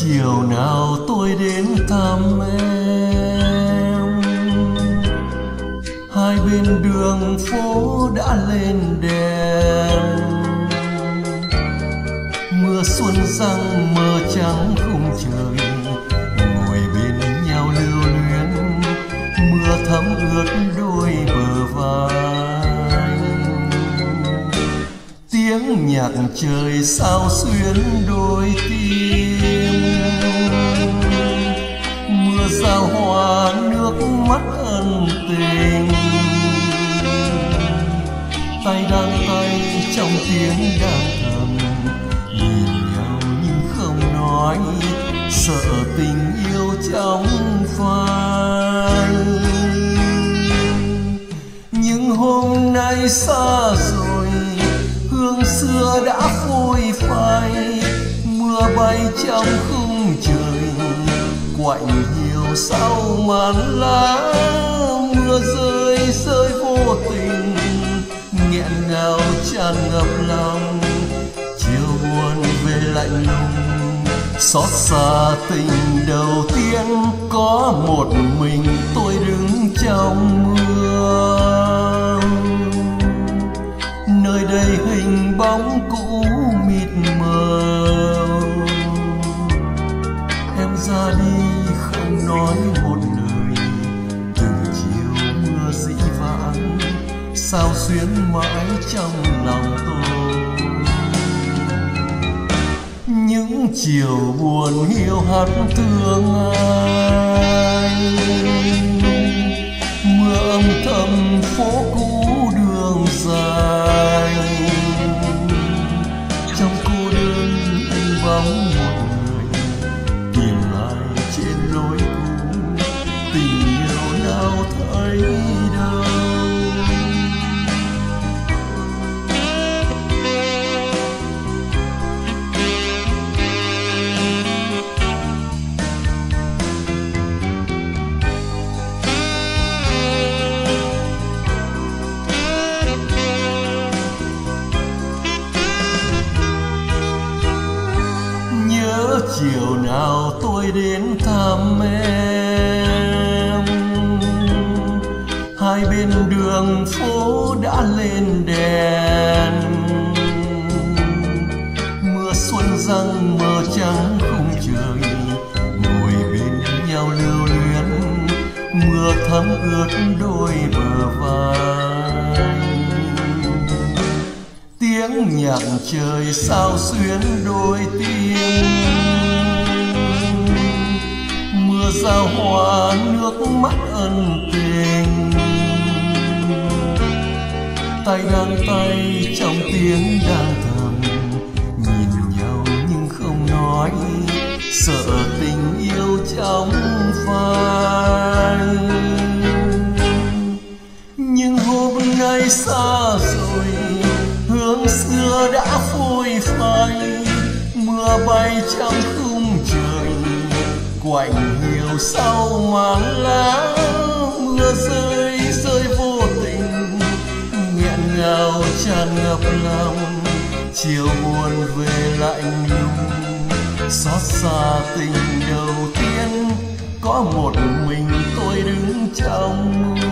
chiều nào tôi đến thăm em, hai bên đường phố đã lên đèn, mưa xuân răng mờ trắng khung trời, ngồi bên nhau lưu luyến, mưa thấm ướt đôi bờ vai. Tiếng nhạc trời sao xuyến đôi tim, mưa giao hoa nước mắt ân tình, tay đang tay trong tiếng đang thầm, nhìn nhau nhưng không nói, sợ tình yêu trong phai. Nhưng hôm nay xa rồi, hương xưa đã phôi phai, mưa bay trong khung trời, quạnh hiu sau màn lá, mưa rơi rơi vô tình, nghẹn ngào tràn ngập lòng, chiều buồn về lạnh lùng, xót xa tình đầu tiên, có một mình tôi đứng trong mưa. Nơi đây hình bóng cũ mịt mờ, em ra đi không nói một lời, từng chiều mưa dĩ vãng sao xuyến mãi trong lòng tôi. Những chiều buồn hiu hắt thương ai, mưa âm thầm phố cũ đường dài, trong cô đơn hình bóng một người, tìm lại trên lối cũ, tình yêu nào thấy đâu. Chiều nào tôi đến thăm em, hai bên đường phố đã lên đèn, mưa xuân răng mờ trắng khung trời, ngồi bên nhau lưu luyến, mưa thấm ướt đôi bờ vai. Tiếng nhạc trời sao xuyến đôi tim, mưa giao hoa nước mắt ân tình, tay đang tay trong tiếng đang thầm, nhìn nhau nhưng không nói, sợ tình yêu trong phai. Nhưng hôm nay xa rồi, hương xưa đã phôi phai, mưa bay trong khung trời, quạnh hiu sau màn lá, mưa rơi rơi vô tình, nghẹn ngào tràn ngập lòng, chiều buồn về lạnh lùng, xót xa tình đầu tiên, có một mình tôi đứng trong mưa.